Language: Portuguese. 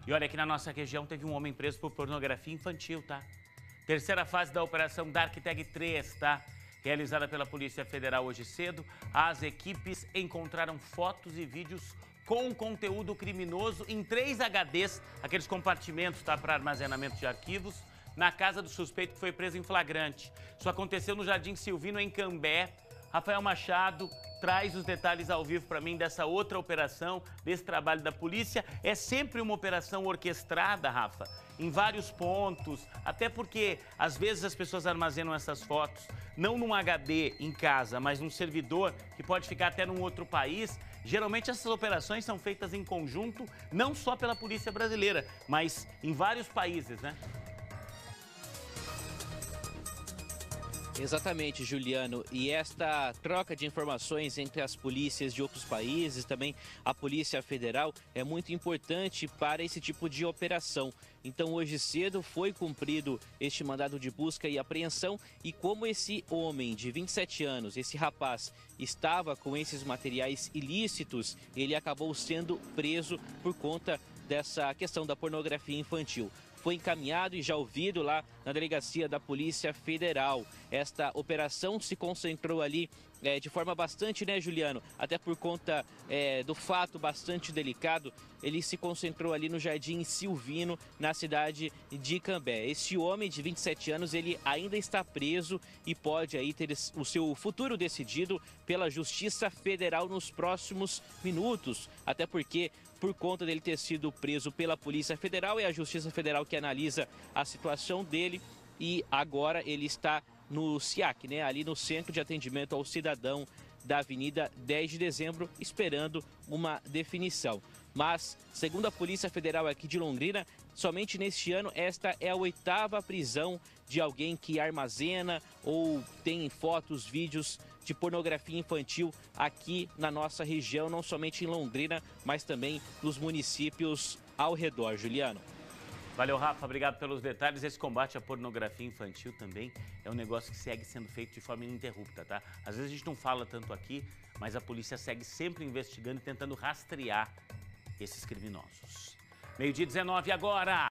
E olha, aqui na nossa região teve um homem preso por pornografia infantil, tá? Terceira fase da Operação Dark Tag 3, tá? Realizada pela Polícia Federal hoje cedo, as equipes encontraram fotos e vídeos com conteúdo criminoso em 3 HDs, aqueles compartimentos, tá, para armazenamento de arquivos, na casa do suspeito que foi preso em flagrante. Isso aconteceu no Jardim Silvino, em Cambé. Rafael Machado traz os detalhes ao vivo para mim dessa outra operação, desse trabalho da polícia. É sempre uma operação orquestrada, Rafa, em vários pontos, até porque às vezes as pessoas armazenam essas fotos não num HD em casa, mas num servidor que pode ficar até num outro país. Geralmente essas operações são feitas em conjunto, não só pela polícia brasileira, mas em vários países, né? Exatamente, Juliano. E esta troca de informações entre as polícias de outros países, também a Polícia Federal, é muito importante para esse tipo de operação. Então, hoje cedo foi cumprido este mandado de busca e apreensão, e como esse homem de 27 anos, esse rapaz, estava com esses materiais ilícitos, ele acabou sendo preso por conta dessa questão da pornografia infantil. Foi encaminhado e já ouvido lá na delegacia da Polícia Federal. Esta operação se concentrou ali de forma bastante, né, Juliano? Até por conta do fato bastante delicado, ele se concentrou ali no Jardim Silvino, na cidade de Cambé. Esse homem de 27 anos, ele ainda está preso e pode aí ter o seu futuro decidido pela Justiça Federal nos próximos minutos. Até porque, por conta dele ter sido preso pela Polícia Federal, é a Justiça Federal que analisa a situação dele e agora ele está no SIAC, né, ali no Centro de Atendimento ao Cidadão da Avenida 10 de Dezembro, esperando uma definição. Mas, segundo a Polícia Federal aqui de Londrina, somente neste ano esta é a 8ª prisão de alguém que armazena ou tem fotos, vídeos de pornografia infantil aqui na nossa região, não somente em Londrina, mas também nos municípios ao redor. Juliano. Valeu, Rafa. Obrigado pelos detalhes. Esse combate à pornografia infantil também é um negócio que segue sendo feito de forma ininterrupta, tá? Às vezes a gente não fala tanto aqui, mas a polícia segue sempre investigando e tentando rastrear esses criminosos. 12h19 agora!